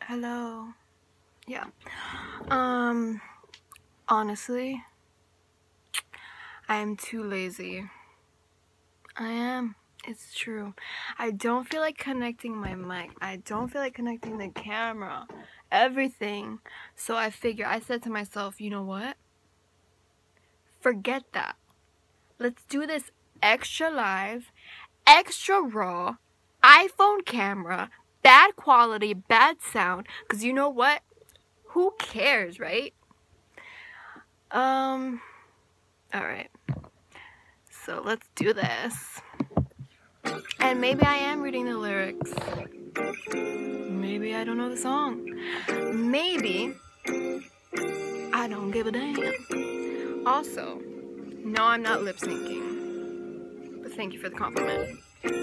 Hello. Yeah. Honestly, I am too lazy. I am. It's true. I don't feel like connecting my mic. I don't feel like connecting the camera. Everything. So I said to myself, you know what? Forget that. Let's do this extra live, extra raw, iPhone camera, bad quality, bad sound. Because you know what? Who cares, right? Alright. So let's do this. And maybe I am reading the lyrics. Maybe I don't know the song. Maybe I don't give a damn. Also, no, I'm not lip syncing. But thank you for the compliment.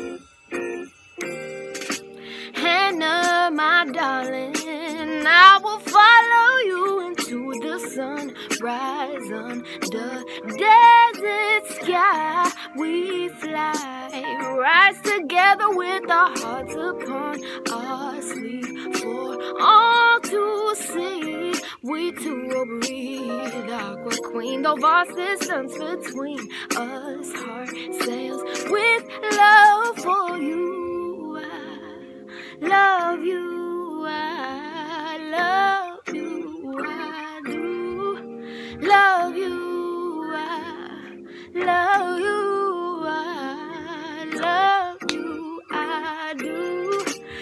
Hannah, my darling, I will follow you into the sunrise under desert sky. We fly, rise together with our hearts upon our sleeve for all to see. We two will breathe, aqua queen, though vast distance between us. Heart sails with love for you. Love you, I love you, I do. Love you, I love you, I love you, I do.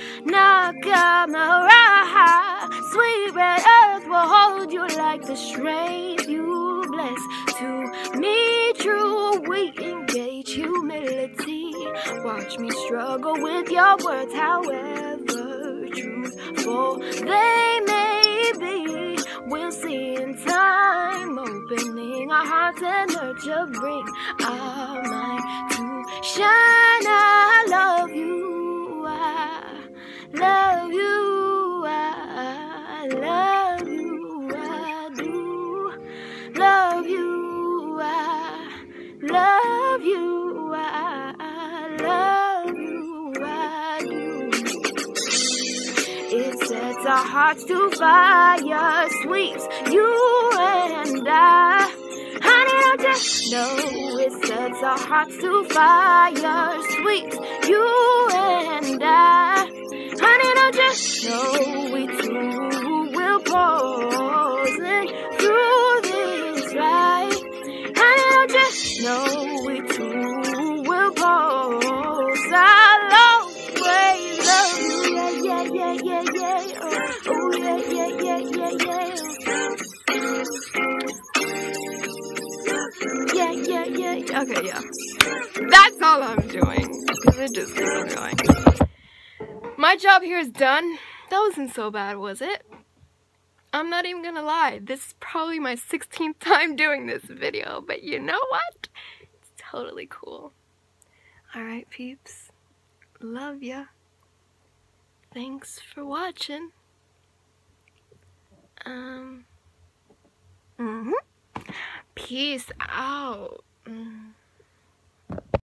Nakamara, sweet red earth will hold you like the strength you bless. To me, true, we engage humility. Watch me struggle with your words, however truthful they may be. We'll see in time, opening our hearts and nurture, bring our mind to shine. I love you, I love you, I love you, I do. Love you, I love you, I love you, I do. It sets our hearts to fire, sweeps you and I. Honey, don't you know it sets our hearts to fire, sweeps you and I. Honey, don't you know we two will pause through this ride. Honey, don't you know we two will pause. I'll always love you, yeah, yeah, yeah, yeah, yeah. Oh, yeah, yeah, yeah, yeah, yeah. Yeah, yeah, yeah. Okay, yeah. That's all I'm doing. Because it just keeps on going. My job here is done. That wasn't so bad, was it? I'm not even gonna lie. This is probably my 16th time doing this video. But you know what? It's totally cool. Alright, peeps. Love ya. Thanks for watching. Peace out.